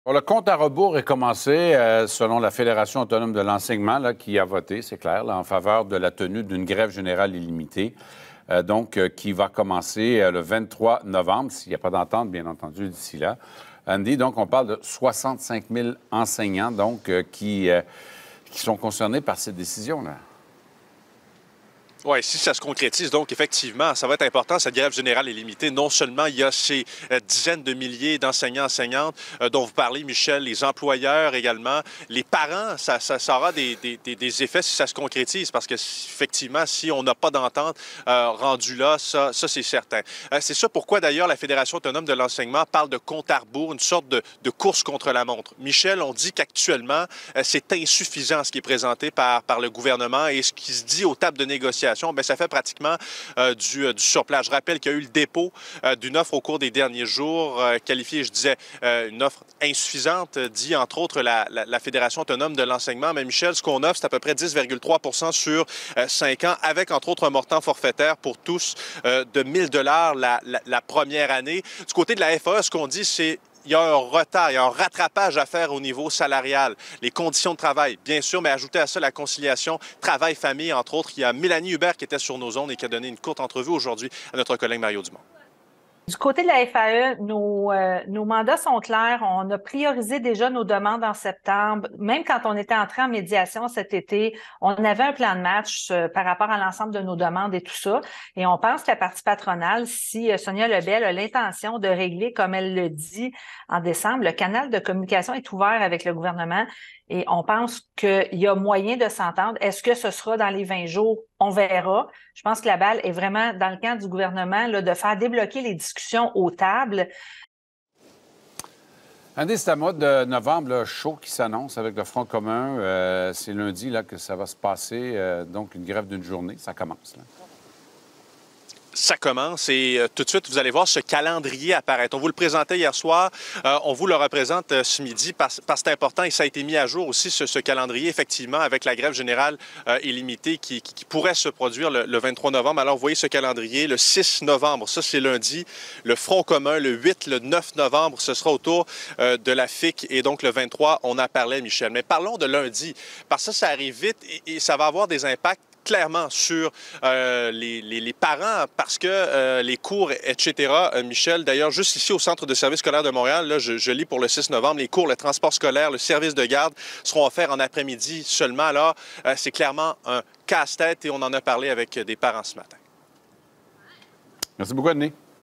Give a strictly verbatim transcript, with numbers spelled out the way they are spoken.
Bon, le compte à rebours est commencé euh, selon la Fédération autonome de l'enseignement là, qui a voté, c'est clair, là, en faveur de la tenue d'une grève générale illimitée, euh, donc euh, qui va commencer euh, le vingt-trois novembre, s'il n'y a pas d'entente, bien entendu, d'ici là. Andy, donc on parle de soixante-cinq mille enseignants donc, euh, qui, euh, qui sont concernés par cette décision-là. Oui, si ça se concrétise, donc effectivement, ça va être important, cette grève générale est limitée. Non seulement il y a ces euh, dizaines de milliers d'enseignants, enseignantes euh, dont vous parlez, Michel, les employeurs également, les parents, ça, ça, ça aura des, des, des effets si ça se concrétise, parce que effectivement, si on n'a pas d'entente euh, rendue là, ça, ça c'est certain. Euh, c'est ça pourquoi d'ailleurs la Fédération autonome de l'enseignement parle de compte à rebours, une sorte de, de course contre la montre. Michel, on dit qu'actuellement, euh, c'est insuffisant ce qui est présenté par, par le gouvernement et ce qui se dit aux tables de négociation. Bien, ça fait pratiquement euh, du, euh, du surplace. Je rappelle qu'il y a eu le dépôt euh, d'une offre au cours des derniers jours, euh, qualifiée, je disais, euh, une offre insuffisante, dit entre autres la, la, la Fédération autonome de l'enseignement. Mais Michel, ce qu'on offre, c'est à peu près dix virgule trois pour cent sur euh, cinq ans, avec entre autres un montant forfaitaire pour tous euh, de mille dollars la, la, la première année. Du côté de la F A E, ce qu'on dit, c'est il y a un retard, il y a un rattrapage à faire au niveau salarial. Les conditions de travail, bien sûr, mais ajouter à ça la conciliation travail-famille, entre autres. Il y a Mélanie Hubert qui était sur nos ondes et qui a donné une courte entrevue aujourd'hui à notre collègue Mario Dumont. Du côté de la F A E, nos, euh, nos mandats sont clairs. On a priorisé déjà nos demandes en septembre. Même quand on était entré en médiation cet été, on avait un plan de match euh, par rapport à l'ensemble de nos demandes et tout ça. Et on pense que la partie patronale, si euh, Sonia Lebel a l'intention de régler, comme elle le dit en décembre, le canal de communication est ouvert avec le gouvernement. Et on pense qu'il y a moyen de s'entendre. Est-ce que ce sera dans les vingt jours? On verra. Je pense que la balle est vraiment dans le camp du gouvernement là, de faire débloquer les discussions aux tables. Andy, c'est à mois de novembre, le show qui s'annonce avec le Front commun. Euh, c'est lundi là, que ça va se passer, euh, donc une grève d'une journée. Ça commence, là. Ça commence et euh, tout de suite, vous allez voir ce calendrier apparaître. On vous le présentait hier soir, euh, on vous le représente euh, ce midi parce, parce que c'est important et ça a été mis à jour aussi, ce, ce calendrier, effectivement, avec la grève générale euh, illimitée qui, qui, qui pourrait se produire le, le vingt-trois novembre. Alors, vous voyez ce calendrier, le six novembre, ça c'est lundi, le Front commun, le huit, le neuf novembre, ce sera autour euh, de la F I C et donc le vingt-trois, on en parlait, Michel. Mais parlons de lundi, parce que ça, ça arrive vite et, et ça va avoir des impacts clairement sur euh, les, les, les parents parce que euh, les cours, et cetera. Euh, Michel, d'ailleurs, juste ici au Centre de service scolaire de Montréal, là, je, je lis pour le six novembre, les cours, le transport scolaire, le service de garde seront offerts en après-midi seulement. Alors, euh, c'est clairement un casse-tête et on en a parlé avec des parents ce matin. Merci beaucoup, Andy.